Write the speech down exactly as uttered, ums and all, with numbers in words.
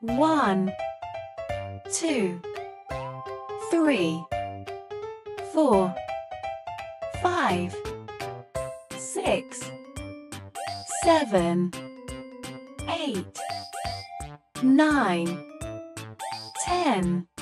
One, two, three, four, five, six, seven, eight, nine, ten.